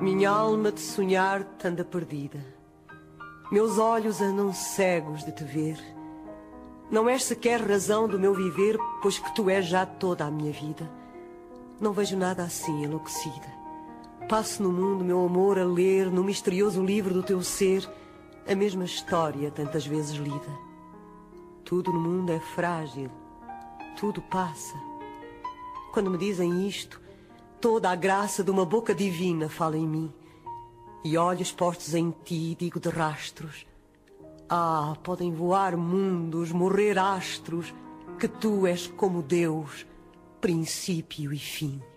Minha alma de sonhar-te anda perdida. Meus olhos andam cegos de te ver. Não és sequer razão do meu viver, pois que tu és já toda a minha vida. Não vejo nada assim enlouquecida. Passo no mundo, meu amor, a ler no misterioso livro do teu ser a mesma história tantas vezes lida. Tudo no mundo é frágil, tudo passa. Quando me dizem isto, toda a graça de uma boca divina fala em mim. E olhos postos em ti, digo de rastros: ah, podem voar mundos, morrer astros, que tu és como Deus, princípio e fim.